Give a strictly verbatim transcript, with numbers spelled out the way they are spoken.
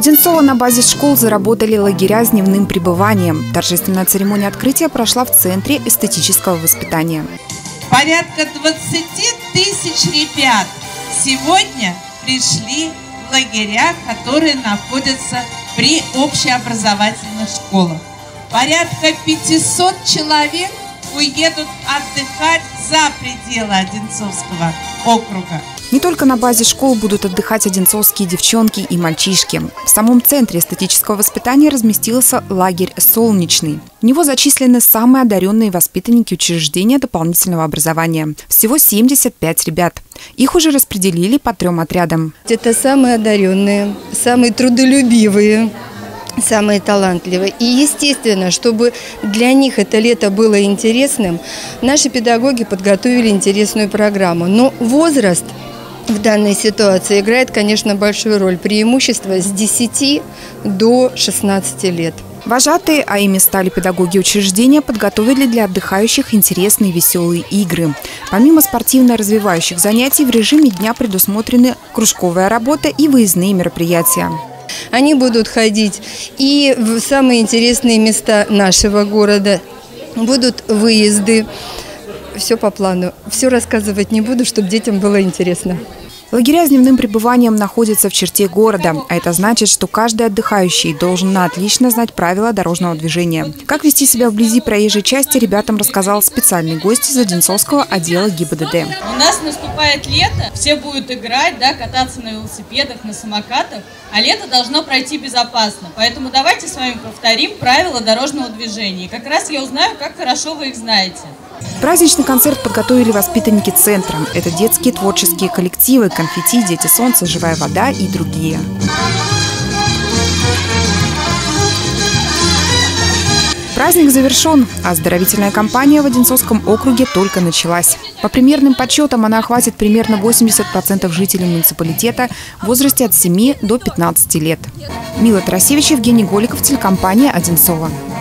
В Одинцово на базе школ заработали лагеря с дневным пребыванием. Торжественная церемония открытия прошла в Центре эстетического воспитания. Порядка двадцати тысяч ребят сегодня пришли в лагеря, которые находятся при общеобразовательных школах. Порядка пятисот человек уедут отдыхать за пределы Одинцовского округа. Не только на базе школ будут отдыхать одинцовские девчонки и мальчишки. В самом Центре эстетического воспитания разместился лагерь «Солнечный». В него зачислены самые одаренные воспитанники учреждения дополнительного образования. Всего семьдесят пять ребят. Их уже распределили по трем отрядам. Это самые одаренные, самые трудолюбивые, самые талантливые. И естественно, чтобы для них это лето было интересным, наши педагоги подготовили интересную программу. Но возраст в данной ситуации играет, конечно, большую роль. Преимущество с десяти до шестнадцати лет. Вожатые, а ими стали педагоги учреждения, подготовили для отдыхающих интересные веселые игры. Помимо спортивно-развивающих занятий, в режиме дня предусмотрены кружковая работа и выездные мероприятия. Они будут ходить и в самые интересные места нашего города, будут выезды. Все по плану. Все рассказывать не буду, чтобы детям было интересно. Лагеря с дневным пребыванием находятся в черте города, а это значит, что каждый отдыхающий должен на отлично знать правила дорожного движения. Как вести себя вблизи проезжей части, ребятам рассказал специальный гость из Одинцовского отдела ГИБДД. У нас наступает лето, все будут играть, да, кататься на велосипедах, на самокатах, а лето должно пройти безопасно. Поэтому давайте с вами повторим правила дорожного движения. И как раз я узнаю, как хорошо вы их знаете. Праздничный концерт подготовили воспитанники Центра. Это детские творческие коллективы «Конфетти», «Дети солнца», «Живая вода» и другие. Праздник завершен, а оздоровительная кампания в Одинцовском округе только началась. По примерным подсчетам она охватит примерно восемьдесят процентов жителей муниципалитета в возрасте от семи до пятнадцати лет. Мила Тарасевич, Евгений Голиков, телекомпания «Одинцово».